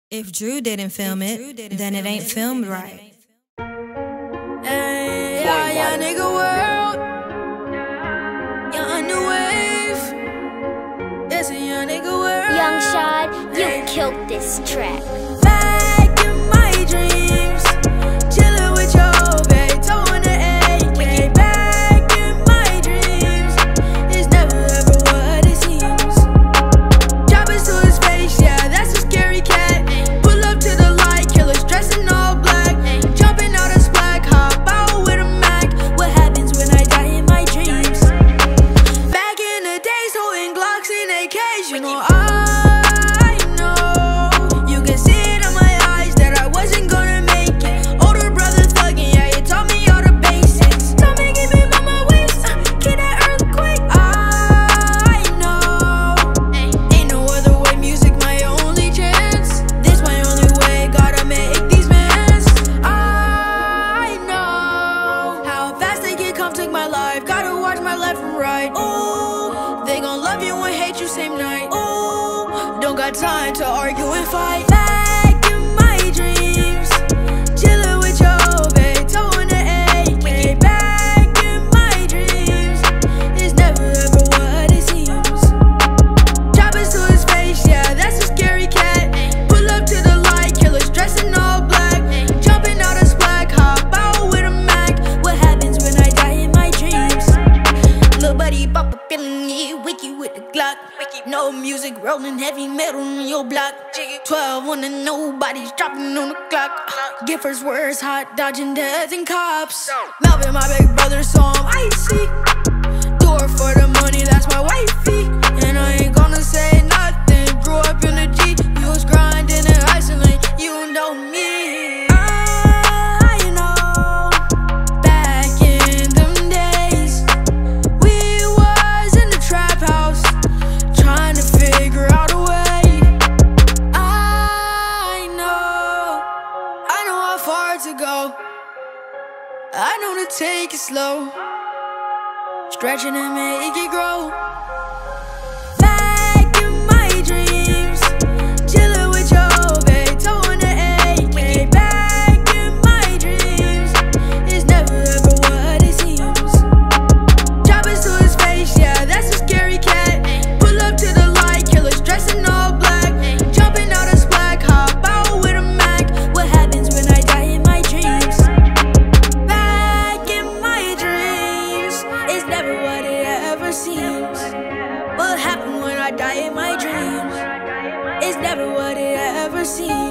If Drew didn't film it, then it ain't filmed right. Hey, yeah, nigga world. Young new wave. It's a young nigga world. Young Shad, you killed this track. Back in my dreams, chillin' with your babe, towing the AK. Back in my dreams, it's never ever what it seems. Dropping to his face, yeah, that's a scary cat. Pull up to the light, killers dressed in all black. Jumping out of splat, hop out with a Mac. What happens when I die in my dreams? Back in the days, holding Glocks and AKs, you know I know. You can see it in my eyes that I wasn't gonna make it. Older brother thugging, yeah, you taught me all the basics. Told me keep it by my waist, keep that earthquake. I know, ain't no other way, music my only chance. This my only way, gotta make these mans. I know how fast they can come take my life. Gotta watch my left and right. Ooh, they gon' love you and hate you same night. Ooh, don't got time to argue and fight. Back in my dreams, chillin' with your babe, towing the AK. Back in my dreams, it's never ever what it seems. Choppers to his face, yeah, that's a scary cat. Pull up to the light, killers dressed in all black. Jumping out of splat, hop out with a Mac. What happens when I die in my dreams? Little buddy pop up feeling it, wiki with the Glock. No music rolling, heavy metal on your block. 12 on the nobody's dropping on the clock. Get first words hot, dodging death and cops. Melvin, my big brother, so I'm icy. Do it for the money, that's my wifey. And I ain't gonna say nothing. Grew up in the G, you was grinding in Iceland. You know me. I know. Back in them days, we was in the trap house, trying to figure out a way. I know how far to go. I know to take it slow, stretching and make it grow. Back in my dreams, chillin' with your babe, towing the AK. Back in my dreams, it's never ever what it seems. Choppers to his face, yeah, that's a scary cat. Pull up to the light, killers dressed in all black. Jumping out of splat, hop out with a Mac. What happens when I die in my dreams? Back in my dreams, it's never what it ever seems. What happened when I die in my dreams? It's never what it ever seems.